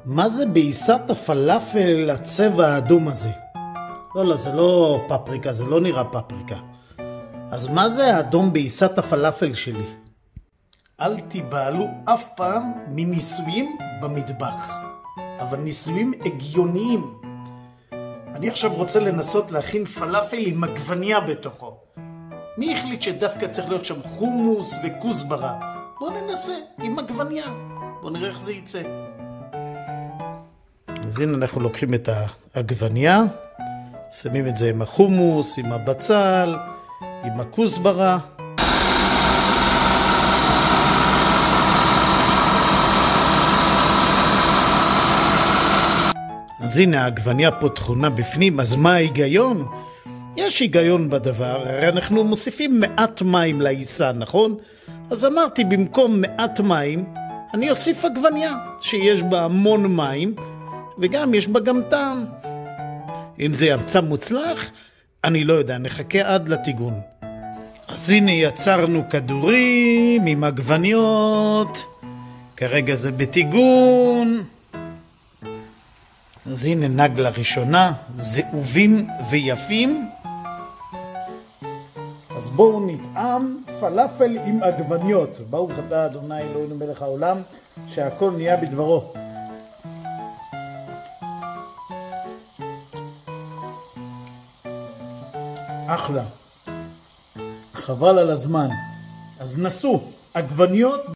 מה זה בעיסת הפלאפל הצבע האדום הזה? לא, זה לא פפריקה, זה לא נראה פפריקה. אז מה זה האדום בעיסת הפלאפל שלי? אל תיבהלו אף פעם מניסויים במטבח, אבל ניסויים הגיוניים. אני עכשיו רוצה לנסות להכין פלאפל עם עגבנייה בתוכו. מי החליט שדווקא צריך להיות שם חומוס וכוסברה? בוא ננסה עם עגבנייה, בוא נראה איך זה יצא. אז הנה אנחנו לוקחים את העגבנייה, שמים את זה עם החומוס, עם הבצל, עם הכוסברה. אז הנה העגבנייה פה תכונה בפנים, אז מה ההיגיון? יש היגיון בדבר, הרי אנחנו מוסיפים מעט מים לעיסה, נכון? אז אמרתי במקום מעט מים, אני אוסיף עגבנייה שיש בה המון מים, וגם יש בה גם טעם. אם זה ימצא מוצלח, אני לא יודע, נחכה עד לטיגון. אז הנה יצרנו כדורים עם עגבניות, כרגע זה בטיגון. אז הנה נגלה ראשונה, זהובים ויפים. אז בואו נטעם פלאפל עם עגבניות. ברוך אתה אדוני אלוהינו מלך העולם, שהכל נהיה בדברו. אחלה. חבל על הזמן. אז נסו עגבניות